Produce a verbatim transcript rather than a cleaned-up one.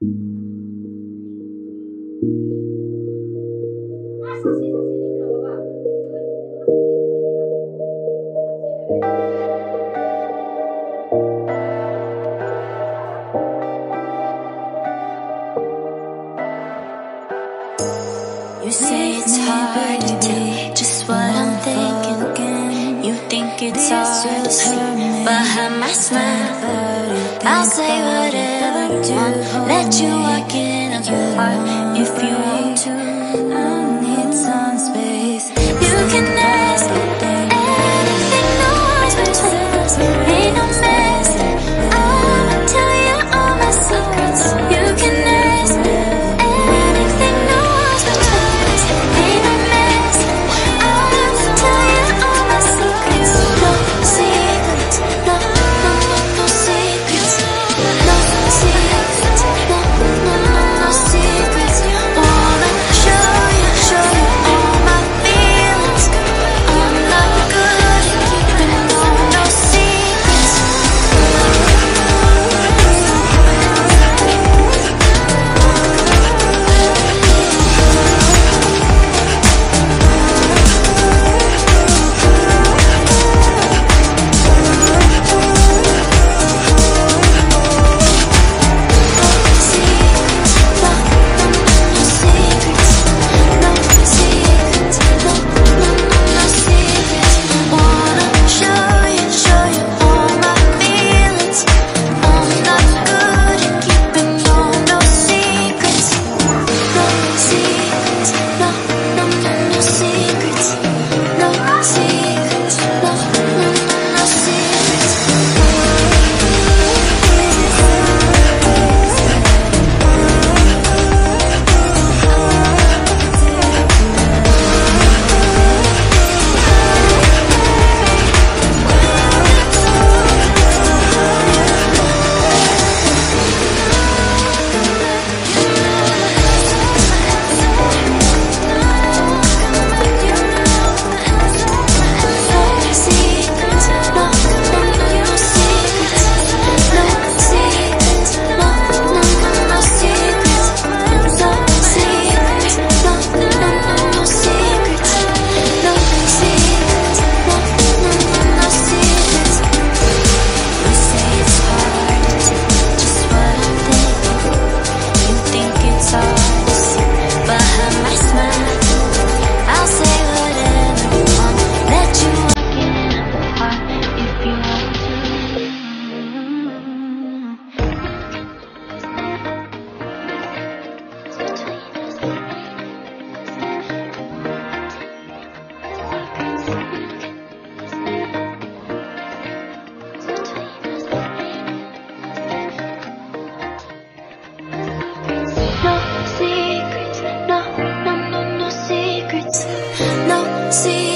You say it's hard to tell just what I'm thinking. You think it's hard to see behind my smile. I'll say whatever you want, let you walk in on your heart if you want to. I need some space. You can ask anything, no one's between us. Ain't no mess. I'ma tell you all my secrets. You can ask anything, no one's between us. Ain't no mess. I'ma tell you all my secrets. No secrets, no, no, no, no secrets. No secrets, no, no, no, no secrets. Wanna show you, show you all my feelings. I'm not good at keeping no, no secrets. No secrets, no, no, no, no secrets. No secrets.